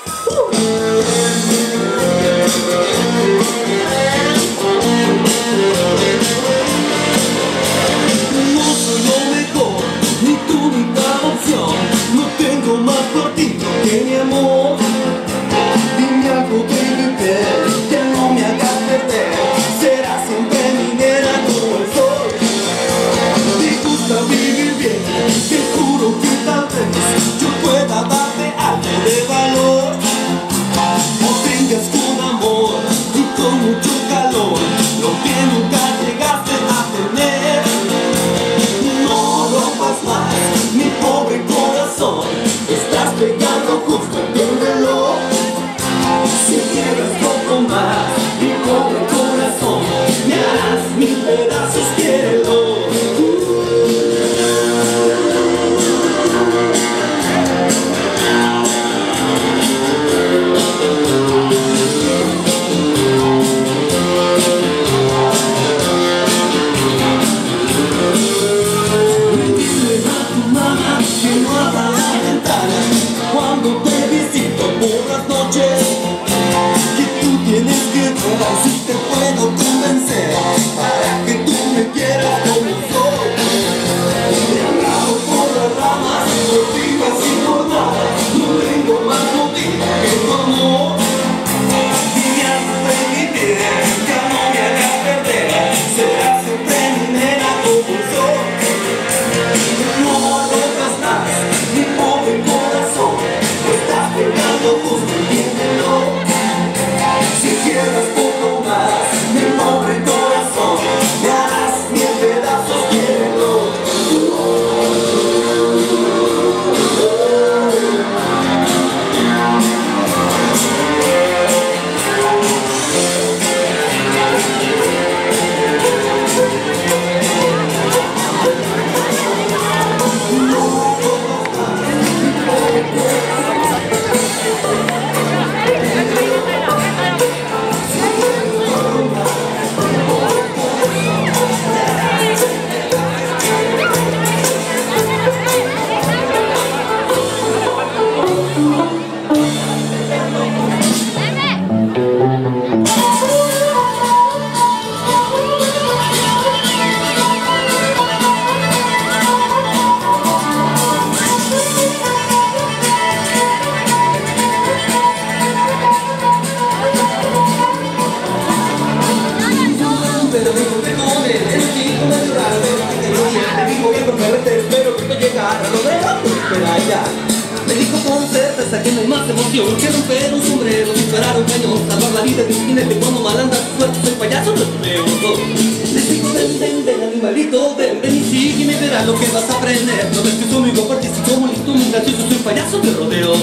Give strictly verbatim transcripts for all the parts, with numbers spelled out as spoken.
Me dijo con certeza que no hay más emoción que romper un sombrero, disparar un cañón, salvar la vida de un jinete cuando mal anda su suerte, soy payaso del rodeo. Les digo ven, ven, ven animalito, ven, ven y sigue y me verás lo que vas a aprender. No ves que soy muy guapo, y como listo, muy gracioso, soy payaso del rodeo.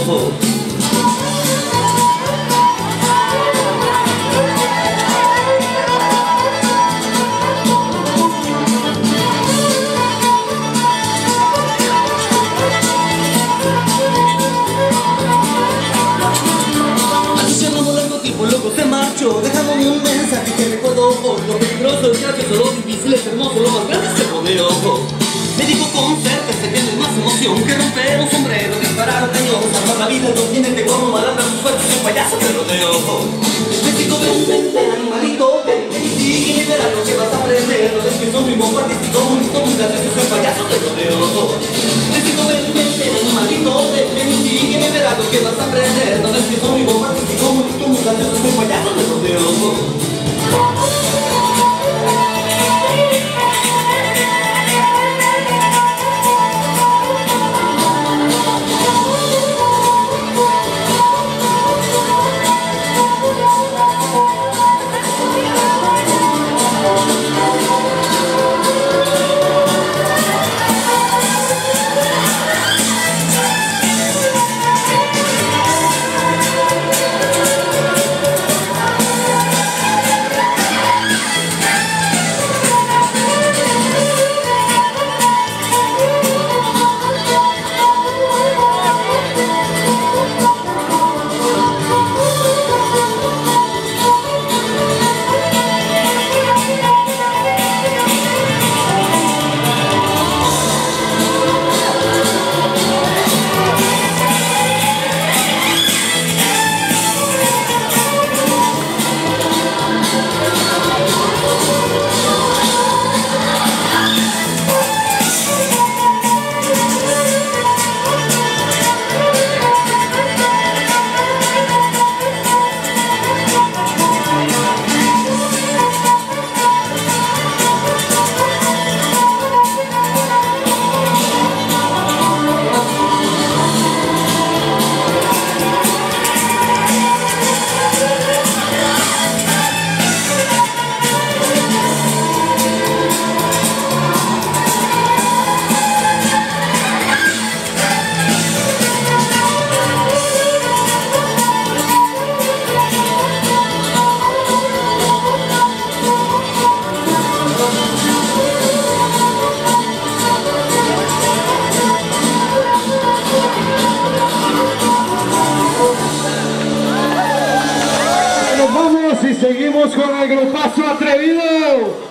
Luego se marchó, dejándome un mensaje que recuerdo hoy. Lo peligroso, el gracioso, lo difícil, es hermoso, lo más grande es el rodeo. Me dijo con certeza que no hay más emoción que romper un sombrero, disparar un cañón, salvar la vida de un jinete como malandra, su suerte, soy payaso del rodeo. Les digo ven, ven, ven, animalito, ven, ven y sigue y verás lo que vas a aprender. No ves que soy muy mojo, artístico, muy listo, muy gracioso, soy payaso del rodeo. Les digo ven, ven, ven, animalito, ven, ven y sigue y verás lo que vas a aprender. No ves que soy muy mojo, artístico, muy listo, muy gracioso, soy payaso del rodeo. nos vamos y seguimos con el grupazo atrevido.